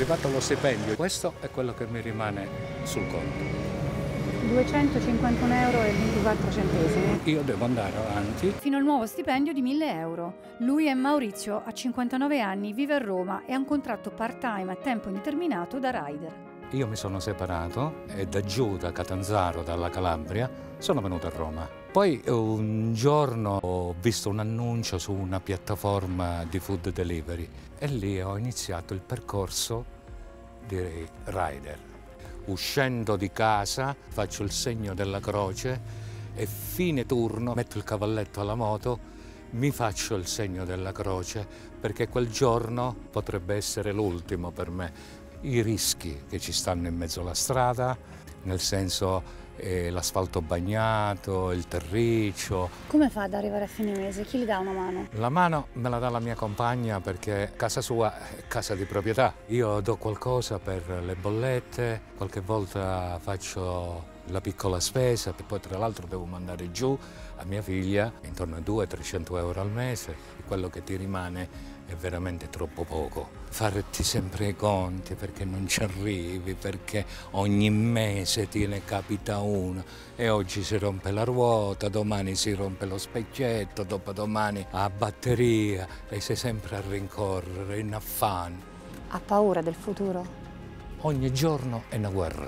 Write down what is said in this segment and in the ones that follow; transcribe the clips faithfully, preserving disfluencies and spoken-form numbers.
arrivato lo stipendio, questo è quello che mi rimane sul conto. duecentocinquantuno euro e ventiquattro centesimi. Io devo andare avanti. Fino al nuovo stipendio di mille euro. Lui è Maurizio, ha cinquantanove anni, vive a Roma e ha un contratto part-time a tempo indeterminato da rider. Io mi sono separato e da giù, da Catanzaro, dalla Calabria, sono venuto a Roma. Poi un giorno ho visto un annuncio su una piattaforma di food delivery e lì ho iniziato il percorso di rider. Uscendo di casa faccio il segno della croce e fine turno metto il cavalletto alla moto, mi faccio il segno della croce perché quel giorno potrebbe essere l'ultimo per me. I rischi che ci stanno in mezzo alla strada, nel senso eh, l'asfalto bagnato, il terriccio. Come fa ad arrivare a fine mese? Chi gli dà una mano? La mano me la dà la mia compagna perché casa sua è casa di proprietà. Io do qualcosa per le bollette, qualche volta faccio la piccola spesa, e poi tra l'altro devo mandare giù a mia figlia intorno a duecento trecento euro al mese. E quello che ti rimane è veramente troppo poco. Farti sempre i conti perché non ci arrivi, perché ogni mese te ne capita uno e oggi si rompe la ruota, domani si rompe lo specchietto, dopodomani la batteria e sei sempre a rincorrere, in affanno. Ha paura del futuro? Ogni giorno è una guerra.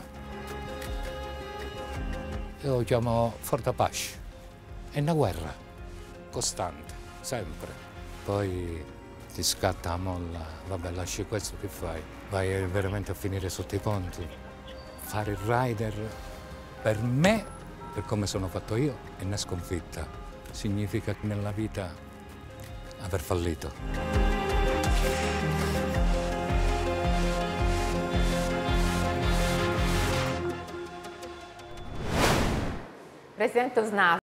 Io lo chiamo Forte Apache. È una guerra costante, sempre. Poi ti scatta la molla, vabbè lasci questo, che fai? Vai veramente a finire sotto i ponti. Fare il rider, per me, per come sono fatto io, è una sconfitta. Significa nella vita aver fallito. Presidente Osnaf,